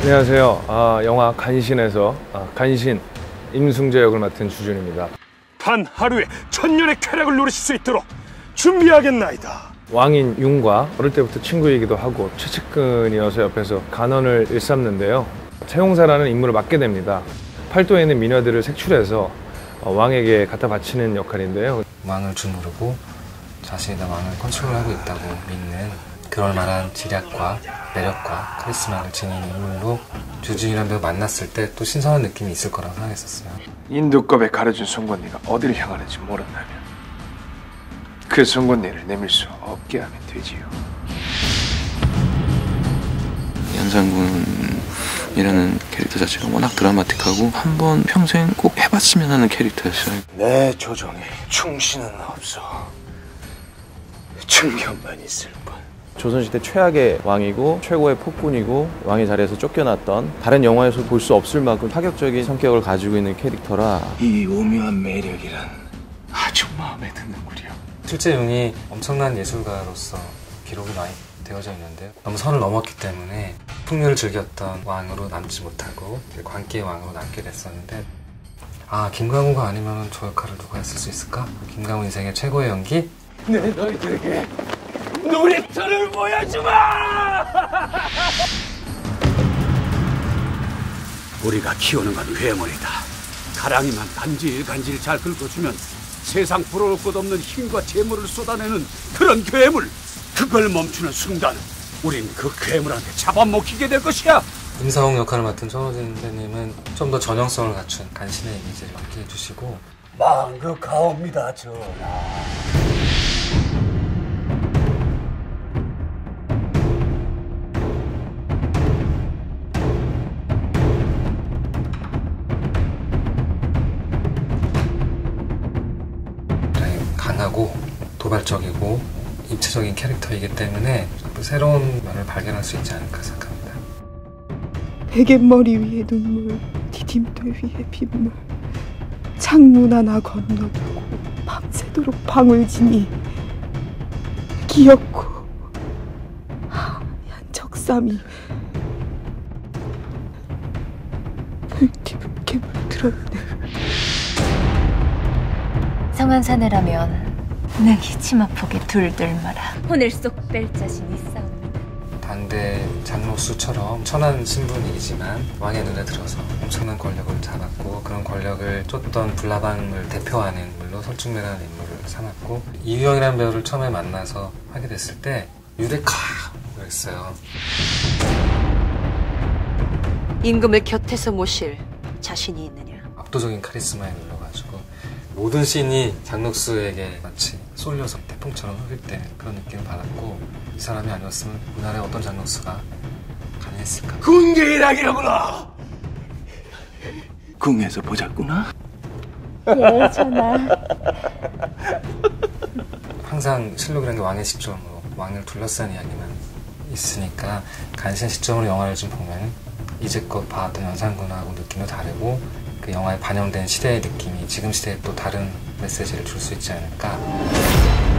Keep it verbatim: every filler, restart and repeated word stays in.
안녕하세요. 아, 영화 간신에서 아, 간신 임승재 역을 맡은 주준입니다. 단 하루에 천년의 쾌락을 누리실 수 있도록 준비하겠나이다. 왕인 융과 어릴 때부터 친구이기도 하고 최측근이어서 옆에서 간언을 일삼는데요. 채용사라는 임무를 맡게 됩니다. 팔도에 있는 미녀들을 색출해서 왕에게 갖다 바치는 역할인데요. 왕을 주무르고 자신이 다 왕을 컨트롤하고 있다고 믿는 그럴 만한 지략과 매력과 카리스마를 지닌 인물로 주준이라는 배우 만났을 때 또 신선한 느낌이 있을 거라고 생각했었어요. 인두껍에 가려준 송곳니가 어디를 향하는지 모른다면 그 송곳니를 내밀 수 없게 하면 되지요. 연산군이라는 캐릭터 자체가 워낙 드라마틱하고 한번 평생 꼭 해봤으면 하는 캐릭터였어요. 내 조정에 충신은 없어. 충격만 있을 뿐. 조선시대 최악의 왕이고 최고의 폭군이고 왕의 자리에서 쫓겨났던 다른 영화에서 볼 수 없을 만큼 파격적인 성격을 가지고 있는 캐릭터라 이 오묘한 매력이란 아주 마음에 드는구려. 실제 융이 엄청난 예술가로서 기록이 많이 되어져 있는데 너무 선을 넘었기 때문에 풍류를 즐겼던 왕으로 남지 못하고 광기의 왕으로 남게 됐었는데 아 김강호가 아니면 저 역할을 누가 했을 수 있을까? 김강호 인생의 최고의 연기? 내 너희들에게 놀이터를 보여주마! 우리가 키우는 건 괴물이다. 가랑이만 간질간질 잘 긁어주면 세상 부러울 것 없는 힘과 재물을 쏟아내는 그런 괴물. 그걸 멈추는 순간 우린 그 괴물한테 잡아먹히게 될 것이야. 임사홍 역할을 맡은 전호진 선생님은 좀 더 전형성을 갖춘 간신의 이미지를 연기해 주시고 망극하옵니다 전하. 강하고 도발적이고 입체적인 캐릭터이기 때문에 새로운 면을 발견할 수 있지 않을까 생각합니다. 베갯머리 위에 눈물, 디딤돌 위에 빗물, 창문 하나 건너두고 밤새도록 방울 지니 귀엽고 하얀 적삼이 붉게 물들었네. 성한사내라면 내기 치마폭에 둘들 마라. 오늘 쏙 뺄 자신 있사옵니다. 당대 장로수처럼 천한 신분이지만 왕의 눈에 들어서 엄청난 권력을 잡았고 그런 권력을 쫓던 불나방을 대표하는 인물로 설중매라는 인물을 삼았고 이유영이라는 배우를 처음에 만나서 하게 됐을 때 유레카였어요. 임금을 곁에서 모실 자신이 있느냐? 압도적인 카리스마에 눌러가지고 모든 씬이 장녹수에게 마치 쏠려서 태풍처럼 흐를 때 그런 느낌을 받았고 이 사람이 아니었으면 우리나라에 어떤 장녹수가 가능했을까? 군계일학이라구나. 궁에서 보자꾸나. 예, 전하. 항상 실록이라는 게 왕의 시점으로 왕을 둘러싼 이야기만 있으니까 간신 시점으로 영화를 좀 보면 이제껏 봐왔던 연산군하고 느낌도 다르고 그 영화에 반영된 시대의 느낌이 지금 시대에 또 다른 메시지를 줄 수 있지 않을까.